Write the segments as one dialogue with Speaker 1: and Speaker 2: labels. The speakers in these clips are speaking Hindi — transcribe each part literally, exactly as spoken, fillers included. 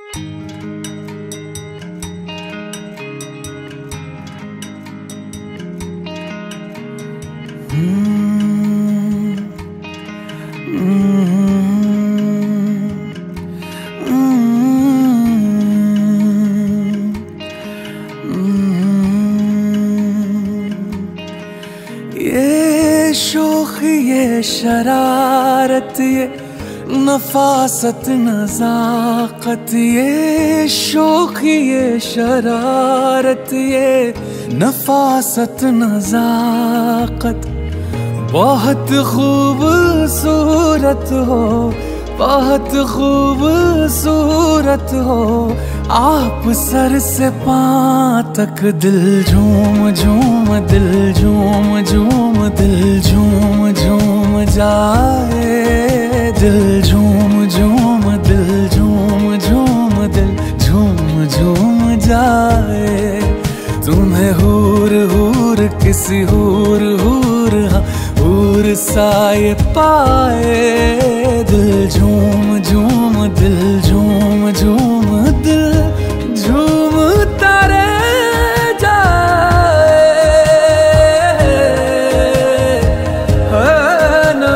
Speaker 1: ये शोखी ये शरारत ये नफासत नजाकत, ये शोखी ये शरारत ये नफासत नजाकत, बहुत खूबसूरत हो, बहुत खूबसूरत हो। आप सर से पाँव तक दिल झूम झूम दिल झूम झूम दिल झूम झूम जाए, दिल झूम झूम दिल झूम झूम दिल झूम झूम जाए। तुम्हें हूर हूर किसी हूर हूर हाँ हूर साए पाए, दिल झूम झूम दिल झूम झूम दिल झूमता रह जाए। ना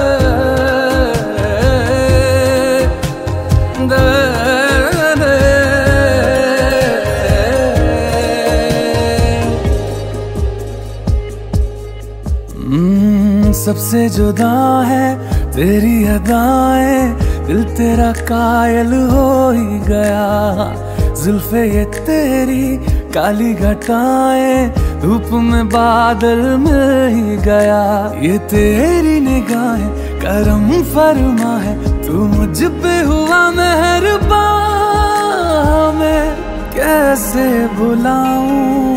Speaker 1: सबसे जुदा है तेरी अदाएं, दिल तेरा कायल हो ही गया। जुल्फे ये तेरी काली घटाएं, धूप में बादल मिल ही गया। ये तेरी निगाहें करम फरमा है, तू मुझ पे हुआ मेहरबान। मैं कैसे भुलाऊं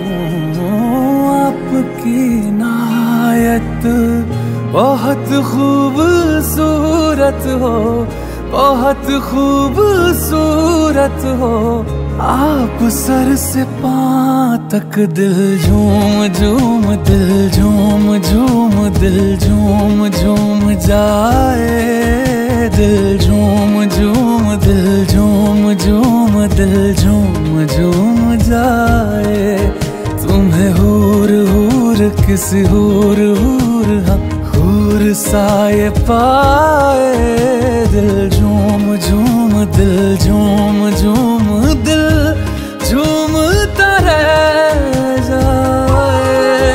Speaker 1: आपकी नायत, बहुत खूबसूरत हो, बहुत खूबसूरत हो। आप सर से पाँव तक दिल झूम झूम दिल झूम झूम दिल झूम झूम जाए, दिल झूम झूम दिल झूम झूम दिल झूम झूम जाए। तुम्हें हूर हूर किसी हूर हूर हाँ हूर साए पाए, दिल झूम झूम दिल झूम झूम दिल झूमता रह जाए।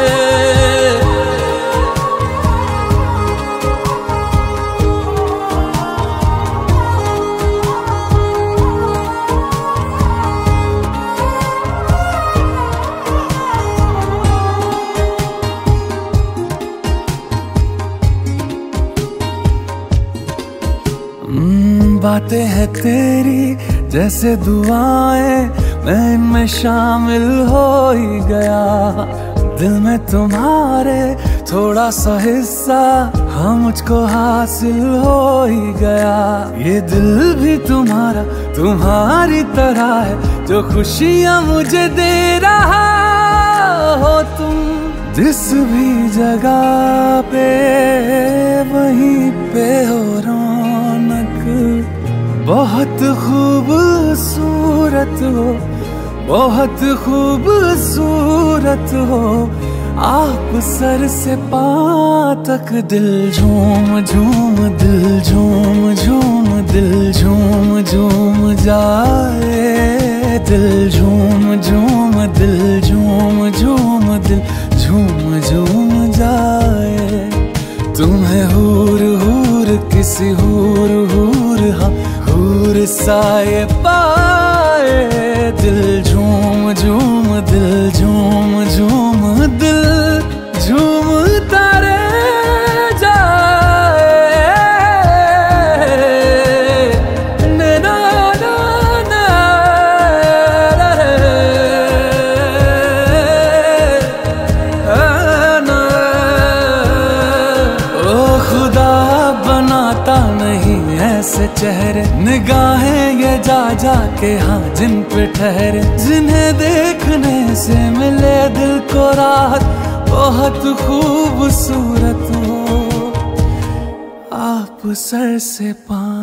Speaker 1: बातें हैं तेरी जैसे दुआएं, मैं इनमें शामिल हो ही गया। दिल में तुम्हारे थोड़ा सा हिस्सा हाँ मुझको हासिल हो ही गया। ये दिल भी तुम्हारा तुम्हारी तरह है, जो खुशियाँ मुझे दे रहा हो तुम। जिस भी जगह पे वहीं पे हो रौनक, बहुत खूबसूरत हो, बहुत खूबसूरत हो। आप सर से पाँव तक दिल झूम झूम दिल झूम झूम दिल झूम झूम जाए, दिल झूम झूम दिल झूम झूम दिल झूम झूम जाए। तुम्हें हूर हूर किसी हूर हूर हाँ हूर साए पाए, दिल झूम झूम दिल झूम झूम दिल झूमता रह जाए। ना ना ना ना ओ खुदा बनाता नहीं ऐसे चेहरे, निगाहें ये जा जा के हाँ जिन पे ठहरे। जिन्हें देखने से मिले दिल को राहत, बहुत खूबसूरत हो। आप सर से पाँव